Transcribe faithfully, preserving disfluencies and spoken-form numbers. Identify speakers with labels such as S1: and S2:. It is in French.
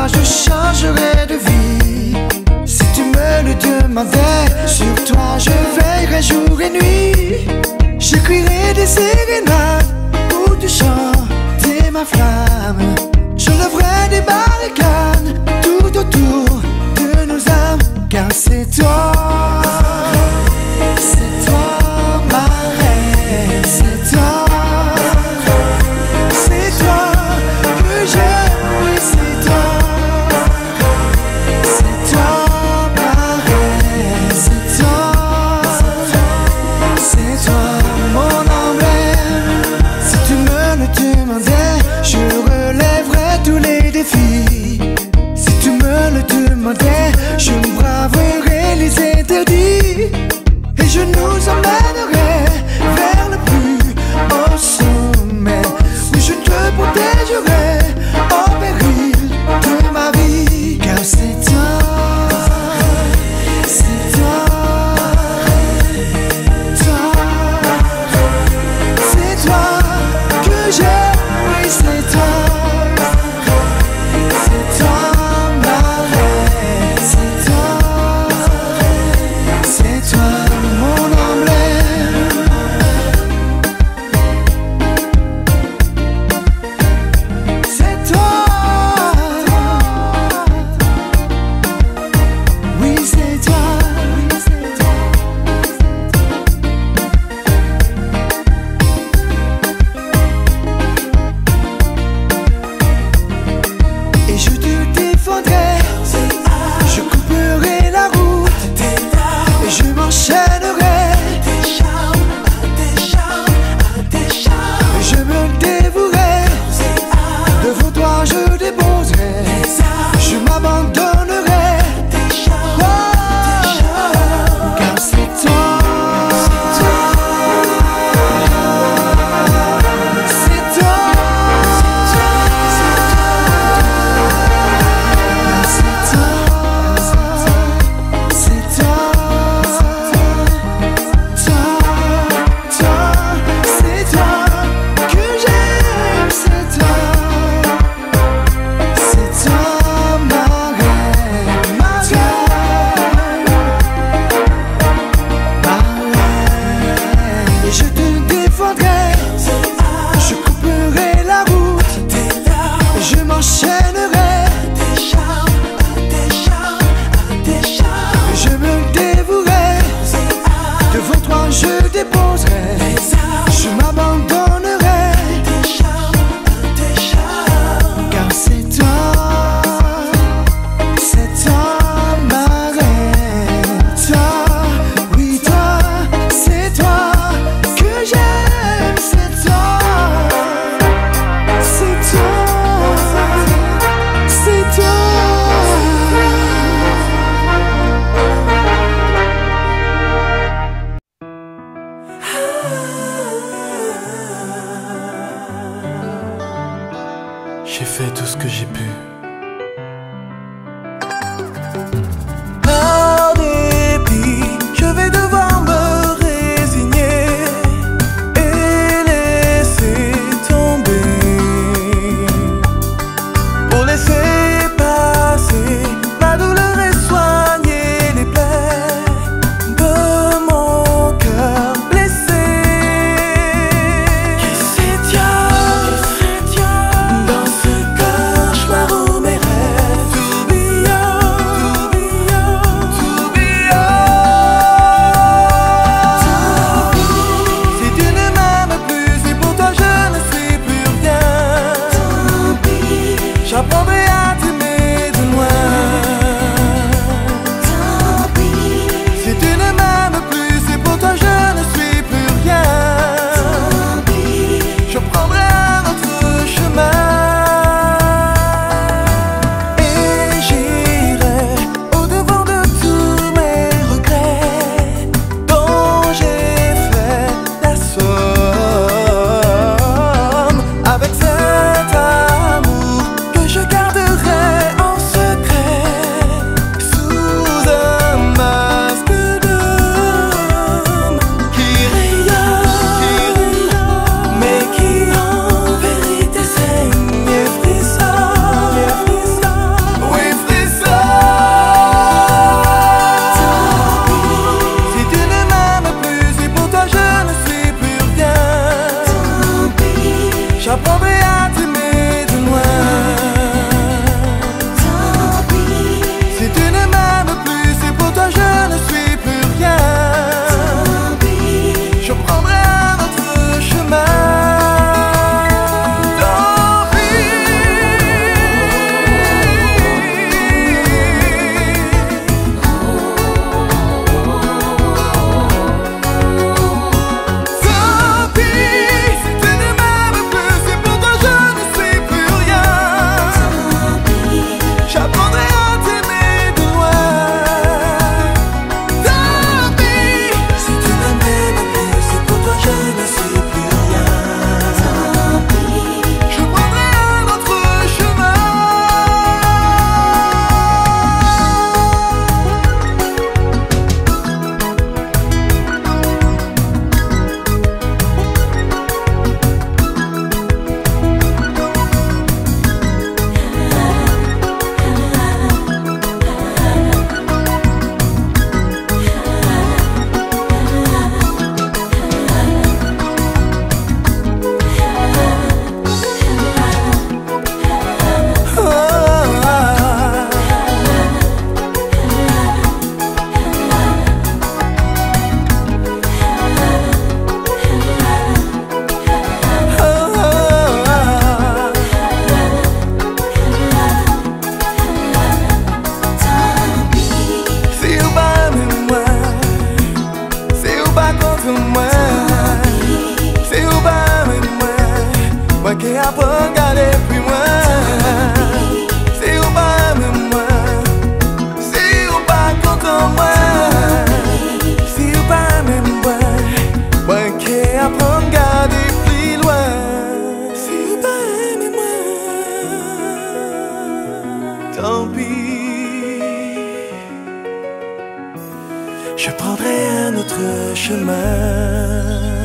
S1: toi je changerai de vie. Si tu me le demandais, sur toi je veillerai jour et nuit. J'écrirai des sérénades pour te chanter ma flamme. Je lèverai des barricades tout autour de nos âmes. Car c'est toi, c'est toi ma reine, c'est toi, c'est toi que j'aime, oui c'est toi, c'est toi ma reine, c'est toi, c'est toi mon emblème. Si tu me le demandais, je relèverais tous les défis. Si tu me le demandais, je braverai les interdits. Et je nous emmènerai vers le plus haut sommet, où je te protégerai au péril de ma vie. Car c'est toi, c'est toi, toi, c'est toi que j'aime, oui c'est toi.
S2: J'ai fait tout ce que j'ai pu.
S3: Par dépit, je vais devoir me résigner et laisser tomber pour laisser passer ma douleur et soigner les plaies de mon cœur blessé. Qui c'est Dieu? Dans ce cauchemar où mes rêves tourbillonnent, tourbillonnent, tourbillonnent. Si tu ne m'aimes plus, et pour toi je ne suis plus rien, j'apprendrai à t'aimer de loin. Si tu ne m'aimes plus, et pour toi je ne suis plus rien, je prendrai un autre chemin. Et j'irai au-devant de tous mes regrets dont j'ai fait la somme, avec cet amour que je garderai moi qui apprends à aller plus loin. Si ou pas même moi, si ou pas content moi, si ou pas même moi, moi qui apprends à aller plus loin. Si ou pas même moi, tant pis, je prendrai un autre chemin.